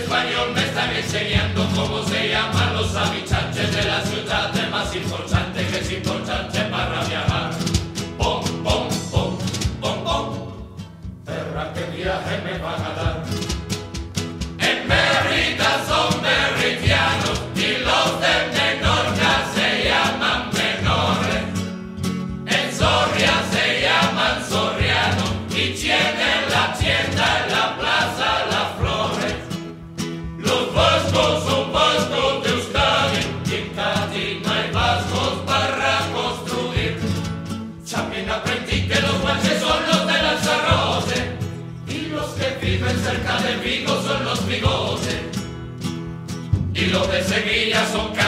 español me están enseñando cómo se llaman los habitantes de la ciudad más importante que es importante para viajar. Pom, pom, pom, pom, pom. Perra, ¿qué viaje me van a dar? En Mérida son meridianos y los de Menorca se llaman menores. En Soria se llaman sorianos y tienen la tienda en la plaza Las Flores. Los vascos son vascos de Euskadi y en Cádiz no hay vascos para construir. También aprendí que los guanches son los de Lanzarote y los que viven cerca de Vigo son los bigotes y los de Sevilla son